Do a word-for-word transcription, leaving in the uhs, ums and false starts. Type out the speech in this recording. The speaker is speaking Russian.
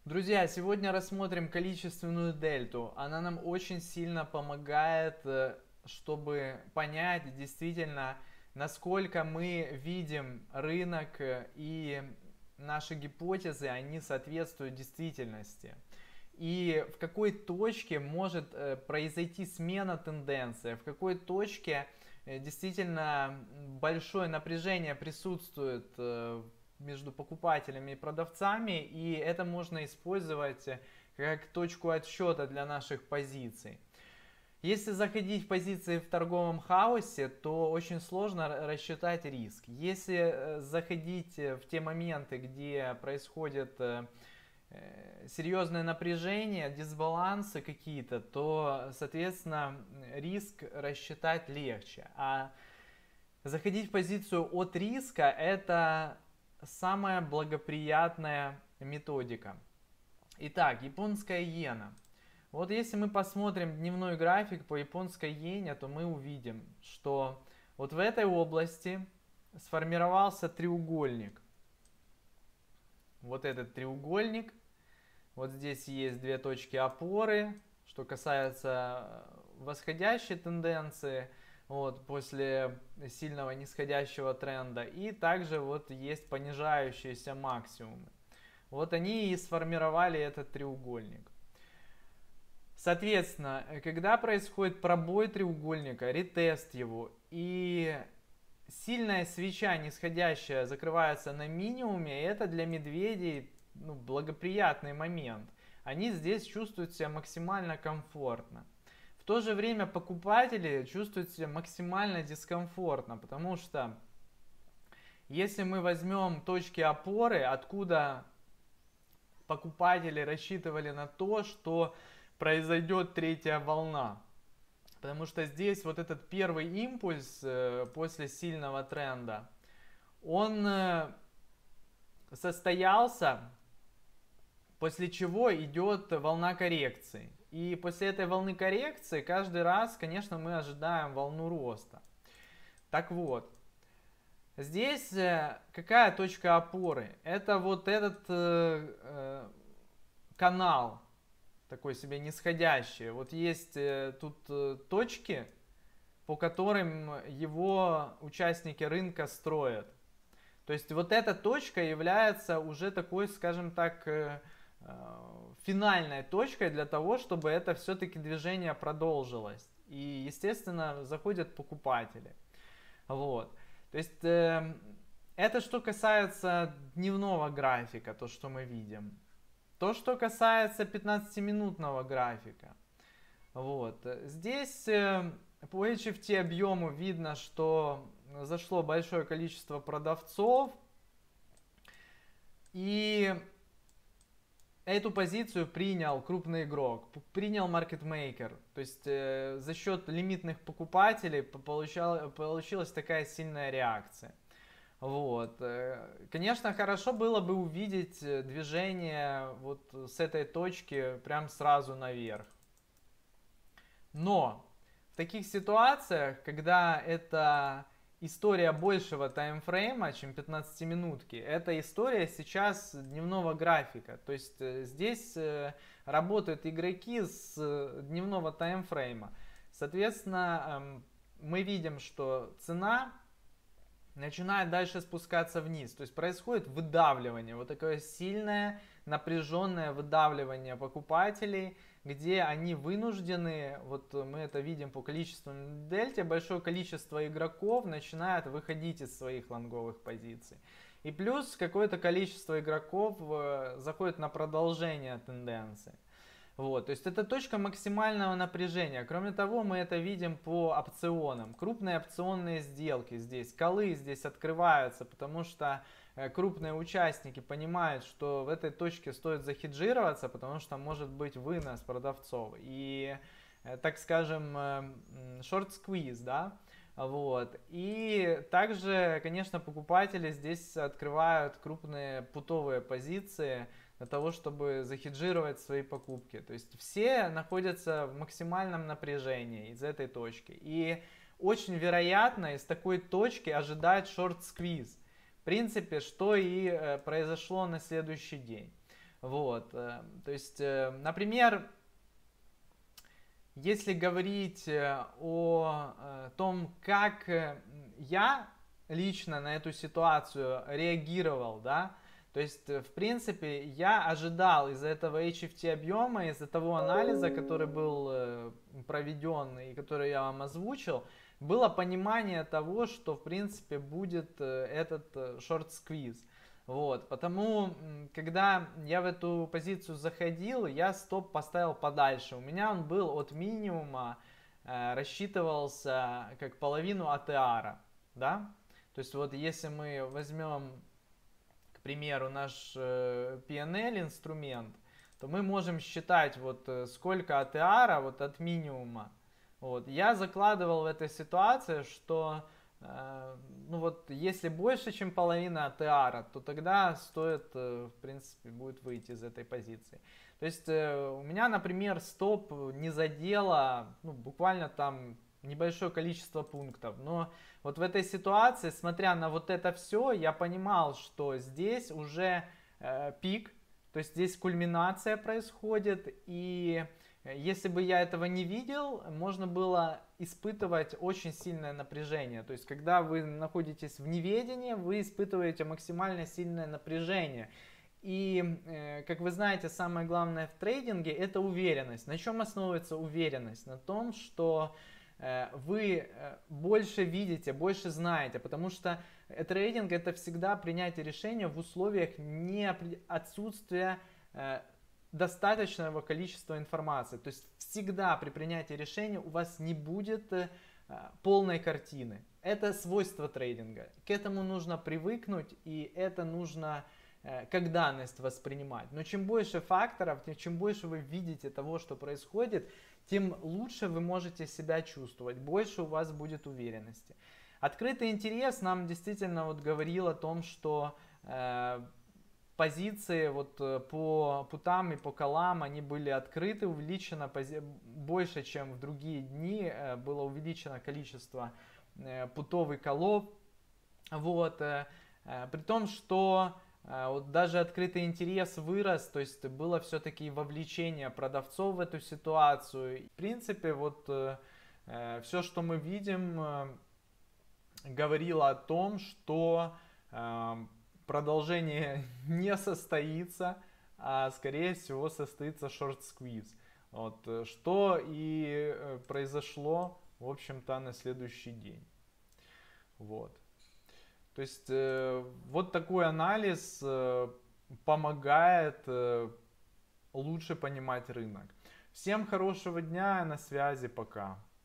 Друзья, сегодня рассмотрим количественную дельту. Она нам очень сильно помогает, э, чтобы понять действительно, насколько мы видим рынок э, и наши гипотезы, они соответствуют действительности. И в какой точке может э, произойти смена тенденции, в какой точке э, действительно большое напряжение присутствует э, между покупателями и продавцами, и это можно использовать э, как точку отсчета для наших позиций. Если заходить в позиции в торговом хаосе, то очень сложно рассчитать риск. Если э, заходить в те моменты, где происходит э, серьезное напряжение, дисбалансы какие-то, то, соответственно, риск рассчитать легче. А заходить в позицию от риска – это самая благоприятная методика. Итак, японская иена. Вот если мы посмотрим дневной график по японской иене, то мы увидим, что вот в этой области сформировался треугольник. Вот этот треугольник. Вот здесь есть две точки опоры. Что касается восходящей тенденции, вот, после сильного нисходящего тренда. И также вот есть понижающиеся максимумы. Вот они и сформировали этот треугольник. Соответственно, когда происходит пробой треугольника, ретест его, и сильная свеча нисходящая закрывается на минимуме, это для медведей ну, благоприятный момент. Они здесь чувствуют себя максимально комфортно. В то же время покупатели чувствуют себя максимально дискомфортно, потому что если мы возьмем точки опоры, откуда покупатели рассчитывали на то, что произойдет третья волна. Потому что здесь вот этот первый импульс после сильного тренда, он состоялся, после чего идет волна коррекции. И после этой волны коррекции каждый раз, конечно, мы ожидаем волну роста. Так вот, здесь какая точка опоры? Это вот этот э, канал, такой себе нисходящий. Вот есть э, тут э, точки, по которым его участники рынка строят. То есть вот эта точка является уже такой, скажем так, э, э, финальной точкой для того, чтобы это все-таки движение продолжилось. И, естественно, заходят покупатели. Вот. То есть э, это что касается дневного графика, то, что мы видим. То, что касается пятнадцатиминутного графика. Вот. Здесь э, по эйч эф ти объему видно, что зашло большое количество продавцов. И эту позицию принял крупный игрок, принял маркетмейкер. То есть э, за счет лимитных покупателей получал, получилась такая сильная реакция. Вот. Конечно, хорошо было бы увидеть движение вот с этой точки прям сразу наверх. Но в таких ситуациях, когда это история большего таймфрейма, чем пятнадцатиминутки, это история сейчас дневного графика. То есть здесь работают игроки с дневного таймфрейма. Соответственно, мы видим, что цена начинает дальше спускаться вниз. То есть происходит выдавливание, вот такое сильное напряженное выдавливание покупателей, где они вынуждены, вот мы это видим по количеству дельте, большое количество игроков начинает выходить из своих лонговых позиций. И плюс какое-то количество игроков заходит на продолжение тенденции. Вот, то есть это точка максимального напряжения. Кроме того, мы это видим по опционам. Крупные опционные сделки здесь, колы здесь открываются, потому что крупные участники понимают, что в этой точке стоит захеджироваться, потому что может быть вынос продавцов. И, так скажем, шорт-сквиз, да? Вот. И также, конечно, покупатели здесь открывают крупные путовые позиции для того, чтобы захеджировать свои покупки. То есть все находятся в максимальном напряжении из этой точки. И очень вероятно из такой точки ожидать шорт-сквиз. В принципе, что и произошло на следующий день. Вот, э, то есть, э, например, если говорить э, о э, том, как э, я лично на эту ситуацию реагировал, да, то есть, э, в принципе, я ожидал из-за этого эйч эф ти объема, из-за того анализа, который был э, проведен и который я вам озвучил, было понимание того, что, в принципе, будет э, этот э, шорт-сквиз. Вот, потому, когда я в эту позицию заходил, я стоп поставил подальше. У меня он был от минимума, э, рассчитывался как половину эй ти ар, да? То есть вот если мы возьмем, к примеру, наш э, пи эн эл инструмент, то мы можем считать вот э, сколько эй ти ар вот от минимума. Вот. Я закладывал в этой ситуации, что ну вот, если больше, чем половина эй ти ар, то тогда стоит, в принципе, будет выйти из этой позиции. То есть у меня, например, стоп не задело, ну, буквально там небольшое количество пунктов. Но вот в этой ситуации, смотря на вот это все, я понимал, что здесь уже э, пик, то есть здесь кульминация происходит, и если бы я этого не видел, можно было испытывать очень сильное напряжение. То есть, когда вы находитесь в неведении, вы испытываете максимально сильное напряжение. И, э, как вы знаете, самое главное в трейдинге – это уверенность. На чем основывается уверенность? На том, что э, вы больше видите, больше знаете. Потому что трейдинг – это всегда принятие решения в условиях не отсутствия э, достаточного количества информации. То есть всегда при принятии решения у вас не будет э, полной картины. Это свойство трейдинга. К этому нужно привыкнуть, и это нужно э, как данность воспринимать. Но чем больше факторов, чем больше вы видите того, что происходит, тем лучше вы можете себя чувствовать, больше у вас будет уверенности. Открытый интерес нам действительно вот говорил о том, что э, позиции вот по путам и по колам, они были открыты, увеличено пози... больше, чем в другие дни, было увеличено количество путов и колов. Вот. При том, что вот даже открытый интерес вырос, то есть было все-таки вовлечение продавцов в эту ситуацию. В принципе, вот все, что мы видим, говорило о том, что продолжение не состоится, а скорее всего состоится шорт-сквиз. Вот, что и произошло, в общем-то, на следующий день. Вот. То есть э, вот такой анализ э, помогает э, лучше понимать рынок. Всем хорошего дня, на связи, пока.